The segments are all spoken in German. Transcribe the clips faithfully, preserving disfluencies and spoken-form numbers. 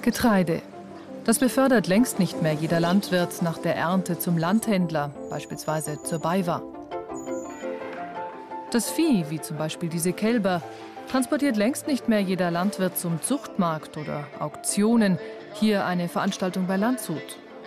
Getreide. Das befördert längst nicht mehr jeder Landwirt nach der Ernte zum Landhändler, beispielsweise zur BayWa. Das Vieh, wie zum Beispiel diese Kälber, transportiert längst nicht mehr jeder Landwirt zum Zuchtmarkt oder Auktionen, hier eine Veranstaltung bei Landshut.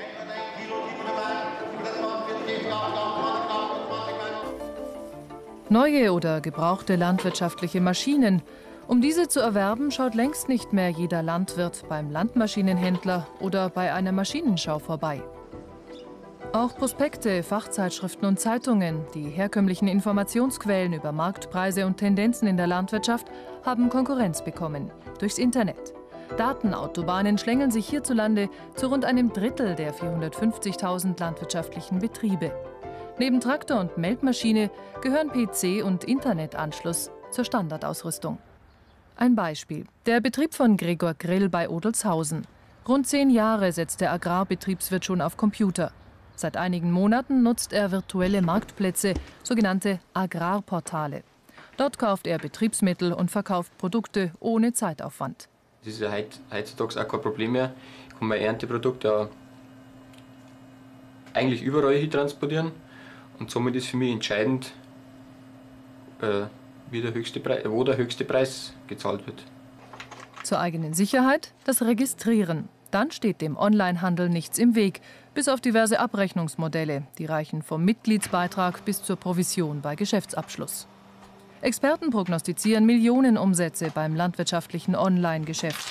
Neue oder gebrauchte landwirtschaftliche Maschinen. Um diese zu erwerben, schaut längst nicht mehr jeder Landwirt beim Landmaschinenhändler oder bei einer Maschinenschau vorbei. Auch Prospekte, Fachzeitschriften und Zeitungen, die herkömmlichen Informationsquellen über Marktpreise und Tendenzen in der Landwirtschaft, haben Konkurrenz bekommen durchs Internet. Datenautobahnen schlängeln sich hierzulande zu rund einem Drittel der vierhundertfünfzigtausend landwirtschaftlichen Betriebe. Neben Traktor und Melkmaschine gehören P C und Internetanschluss zur Standardausrüstung. Ein Beispiel: Der Betrieb von Gregor Grill bei Odelshausen. Rund zehn Jahre setzt der Agrarbetriebswirt schon auf Computer. Seit einigen Monaten nutzt er virtuelle Marktplätze, sogenannte Agrarportale. Dort kauft er Betriebsmittel und verkauft Produkte ohne Zeitaufwand. Das ist ja heutzutage auch kein Problem mehr. Ich kann mein Ernteprodukt ja eigentlich überall hin transportieren. Und somit ist für mich entscheidend, äh, wie der höchste Preis, wo der höchste Preis gezahlt wird. Zur eigenen Sicherheit das Registrieren. Dann steht dem Onlinehandel nichts im Weg, bis auf diverse Abrechnungsmodelle. Die reichen vom Mitgliedsbeitrag bis zur Provision bei Geschäftsabschluss. Experten prognostizieren Millionenumsätze beim landwirtschaftlichen Online-Geschäft.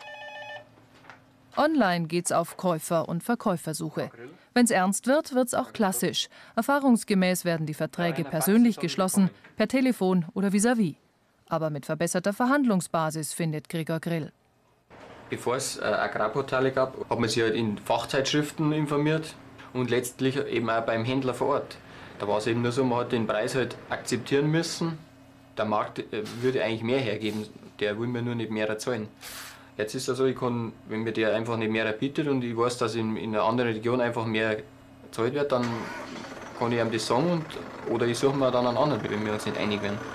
Online geht's auf Käufer- und Verkäufersuche. Wenn's ernst wird, wird's auch klassisch. Erfahrungsgemäß werden die Verträge persönlich geschlossen, per Telefon oder vis-à-vis. Aber mit verbesserter Verhandlungsbasis, findet Gregor Grill. Bevor es äh, Agrarportale gab, hat man sich halt in Fachzeitschriften informiert und letztlich eben auch beim Händler vor Ort. Da war es eben nur so, man hat den Preis halt akzeptieren müssen. Der Markt äh, würde eigentlich mehr hergeben, der will mir nur nicht mehr zahlen. Jetzt ist es so, ich kann, wenn mir der einfach nicht mehr bietet und ich weiß, dass in, in einer anderen Region einfach mehr gezahlt wird, dann kann ich ihm das sagen und, oder ich suche mir dann einen anderen, wenn wir uns nicht einig werden.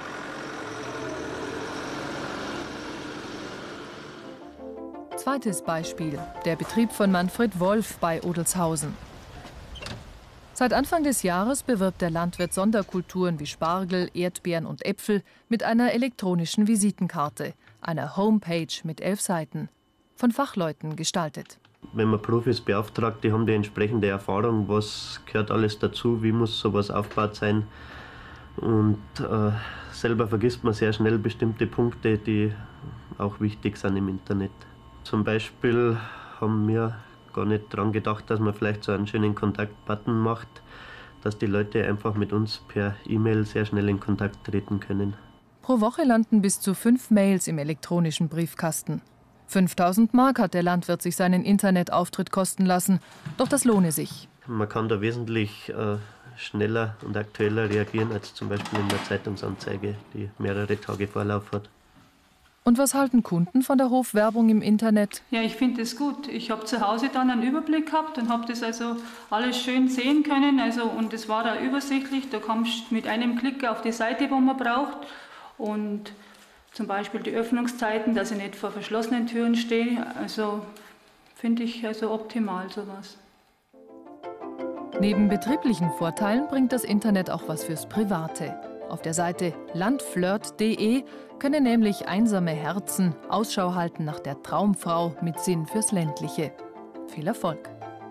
Zweites Beispiel: Der Betrieb von Manfred Wolf bei Odelshausen. Seit Anfang des Jahres bewirbt der Landwirt Sonderkulturen wie Spargel, Erdbeeren und Äpfel mit einer elektronischen Visitenkarte, einer Homepage mit elf Seiten, von Fachleuten gestaltet. Wenn man Profis beauftragt, die haben die entsprechende Erfahrung, was gehört alles dazu, wie muss sowas aufgebaut sein. Und äh, selber vergisst man sehr schnell bestimmte Punkte, die auch wichtig sind im Internet. Zum Beispiel haben wir gar nicht daran gedacht, dass man vielleicht so einen schönen Kontaktbutton macht, dass die Leute einfach mit uns per E-Mail sehr schnell in Kontakt treten können. Pro Woche landen bis zu fünf Mails im elektronischen Briefkasten. fünftausend Mark hat der Landwirt sich seinen Internetauftritt kosten lassen, doch das lohne sich. Man kann da wesentlich äh, schneller und aktueller reagieren als zum Beispiel in der Zeitungsanzeige, die mehrere Tage Vorlauf hat. Und was halten Kunden von der Hofwerbung im Internet? Ja, ich finde es gut. Ich habe zu Hause dann einen Überblick gehabt und habe das also alles schön sehen können. Also, und es war da übersichtlich. Da kommst du mit einem Klick auf die Seite, wo man braucht. Und zum Beispiel die Öffnungszeiten, dass ich nicht vor verschlossenen Türen stehe. Also finde ich also optimal sowas. Neben betrieblichen Vorteilen bringt das Internet auch was fürs Private. Auf der Seite landflirt punkt de können nämlich einsame Herzen Ausschau halten nach der Traumfrau mit Sinn fürs Ländliche. Viel Erfolg!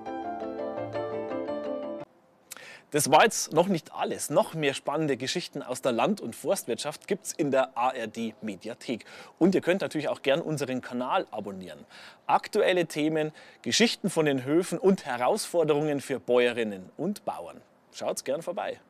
Das war jetzt noch nicht alles. Noch mehr spannende Geschichten aus der Land- und Forstwirtschaft gibt es in der A R D-Mediathek. Und ihr könnt natürlich auch gern unseren Kanal abonnieren. Aktuelle Themen, Geschichten von den Höfen und Herausforderungen für Bäuerinnen und Bauern. Schaut's gern vorbei.